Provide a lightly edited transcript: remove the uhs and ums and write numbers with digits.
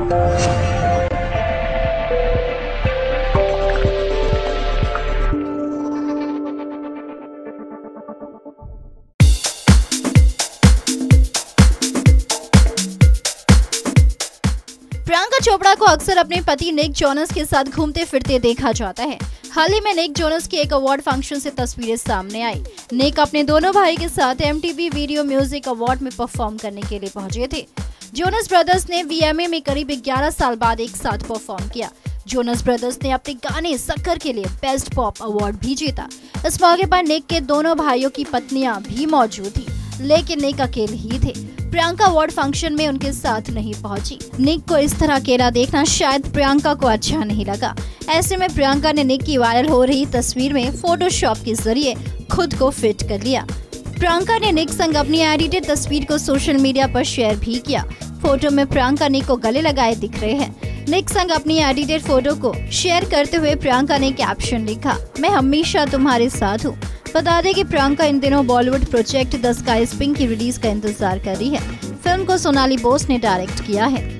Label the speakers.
Speaker 1: प्रियंका चोपड़ा को अक्सर अपने पति निक जोनस के साथ घूमते फिरते देखा जाता है। हाल ही में निक जोनस की एक अवार्ड फंक्शन से तस्वीरें सामने आई। निक अपने दोनों भाई के साथ MTV वीडियो म्यूजिक अवार्ड में परफॉर्म करने के लिए पहुंचे थे। जोनस ब्रदर्स ने VMA में करीब 11 साल बाद एक साथ परफॉर्म किया। जोनस ब्रदर्स ने अपने गाने सक्कर के लिए बेस्ट पॉप अवार्ड भी जीता। इस मौके पर निक के दोनों भाइयों की पत्नियां भी मौजूद थी, लेकिन निक अकेले ही थे। प्रियंका अवार्ड फंक्शन में उनके साथ नहीं पहुंची। निक को इस तरह अकेला देखना शायद प्रियंका को अच्छा नहीं लगा। ऐसे में प्रियंका ने निक की वायरल हो रही तस्वीर में फोटोशॉप के जरिए खुद को फिट कर लिया। प्रियंका ने निक संग अपनी एडिटेड तस्वीर को सोशल मीडिया पर शेयर भी किया। फोटो में प्रियंका निक को गले लगाए दिख रहे हैं। निक संग अपनी एडिटेड फोटो को शेयर करते हुए प्रियंका ने कैप्शन लिखा, मैं हमेशा तुम्हारे साथ हूँ। बता दें कि प्रियंका इन दिनों Bollywood project the sky is pink की रिलीज का इंतजार कर रही है। फिल्म को सोनाली बोस ने डायरेक्ट किया है।